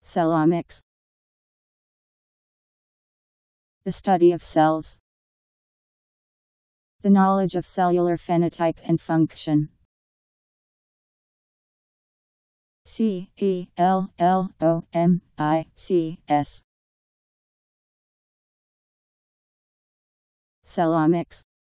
Cellomics. The study of cells. The knowledge of cellular phenotype and function. Cellomics. Cellomics.